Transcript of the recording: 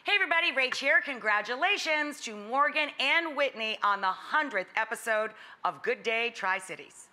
Hey everybody, Rach here. Congratulations to Morgan and Whitney on the 100th episode of Good Day Tri-Cities.